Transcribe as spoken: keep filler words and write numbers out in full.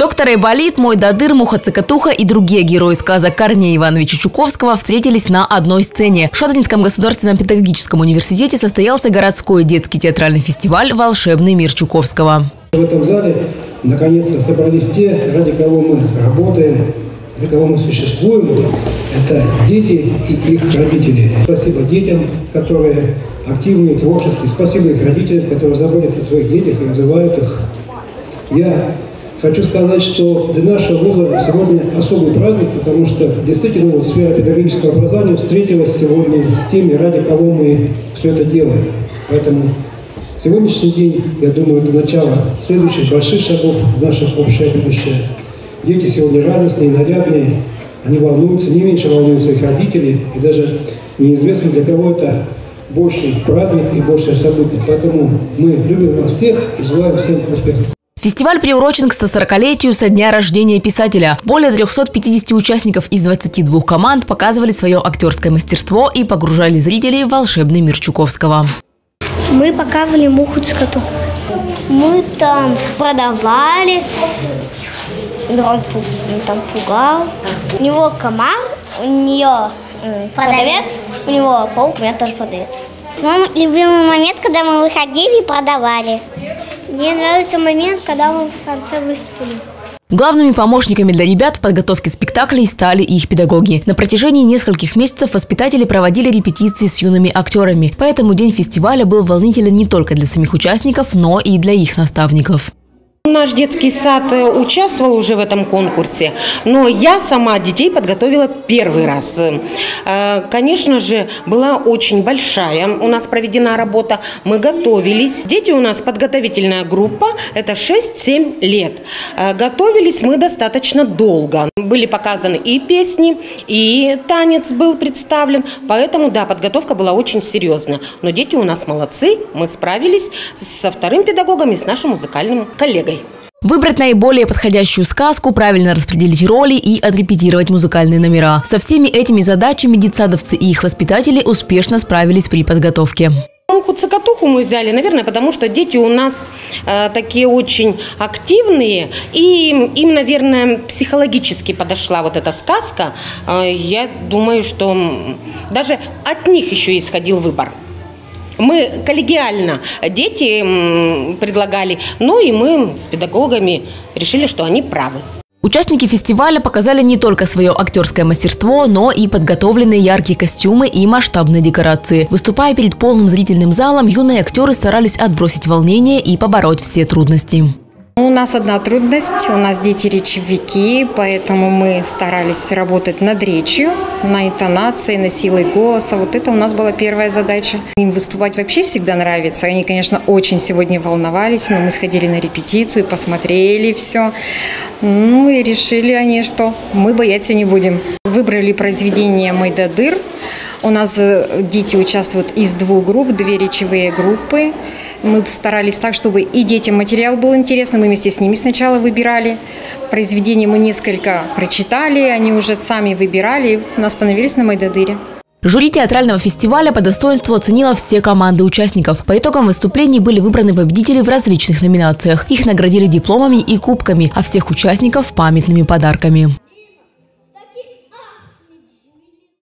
Доктор Айболит, Мой Дадыр, Муха-Цокотуха и другие герои сказок Корнея Ивановича Чуковского встретились на одной сцене. В Шадринском государственном педагогическом университете состоялся городской детский театральный фестиваль «Волшебный мир Чуковского». В этом зале наконец-то собрались те, ради кого мы работаем, для кого мы существуем. Это дети и их родители. Спасибо детям, которые активные, творческие. Спасибо их родителям, которые заботятся о своих детях и развивают их. Я хочу сказать, что для нашего вуза сегодня особый праздник, потому что действительно вот сфера педагогического образования встретилась сегодня с теми, ради кого мы все это делаем. Поэтому сегодняшний день, я думаю, это начало следующих больших шагов в наше общее будущее. Дети сегодня радостные, нарядные, они волнуются, не меньше волнуются их родители, и даже неизвестно, для кого это больший праздник и большее событие. Поэтому мы любим вас всех и желаем всем успехов. Фестиваль приурочен к стосорокалетию со дня рождения писателя. Более трёхсот пятидесяти участников из двадцати двух команд показывали свое актерское мастерство и погружали зрителей в волшебный мир Чуковского. Мы показывали Муху-Цокотуху. Мы там продавали, он там пугал. У него комар, у нее продавец, у него паук, у меня тоже продавец. Мой любимый момент, когда мы выходили и продавали. Мне нравится момент, когда мы в конце выступили. Главными помощниками для ребят в подготовке спектаклей стали их педагоги. На протяжении нескольких месяцев воспитатели проводили репетиции с юными актерами. Поэтому день фестиваля был волнителен не только для самих участников, но и для их наставников. Наш детский сад участвовал уже в этом конкурсе, но я сама детей подготовила первый раз. Конечно же, была очень большая у нас проведена работа, мы готовились. Дети у нас подготовительная группа, это шесть-семь лет. Готовились мы достаточно долго. Были показаны и песни, и танец был представлен, поэтому, да, подготовка была очень серьезная. Но дети у нас молодцы, мы справились со вторым педагогом и с нашим музыкальным коллегой. Выбрать наиболее подходящую сказку, правильно распределить роли и отрепетировать музыкальные номера. Со всеми этими задачами детсадовцы и их воспитатели успешно справились при подготовке. Муху-Цокотуху мы взяли, наверное, потому что дети у нас э, такие очень активные, и им, им, наверное, психологически подошла вот эта сказка. Э, я думаю, что даже от них еще исходил выбор. Мы коллегиально дети предлагали, но и мы с педагогами решили, что они правы. Участники фестиваля показали не только свое актерское мастерство, но и подготовленные яркие костюмы и масштабные декорации. Выступая перед полным зрительным залом, юные актеры старались отбросить волнение и побороть все трудности. У нас одна трудность, у нас дети-речевики, поэтому мы старались работать над речью, на интонацией, на силой голоса. Вот это у нас была первая задача. Им выступать вообще всегда нравится. Они, конечно, очень сегодня волновались, но мы сходили на репетицию, посмотрели все. Ну и решили они, что мы бояться не будем. Выбрали произведение «Мой Дадыр». У нас дети участвуют из двух групп, две речевые группы. Мы старались так, чтобы и детям материал был интересный. Мы вместе с ними сначала выбирали. Произведение мы несколько прочитали, они уже сами выбирали и остановились на «Мой Дадыре». Жюри театрального фестиваля по достоинству оценило все команды участников. По итогам выступлений были выбраны победители в различных номинациях. Их наградили дипломами и кубками, а всех участников – памятными подарками.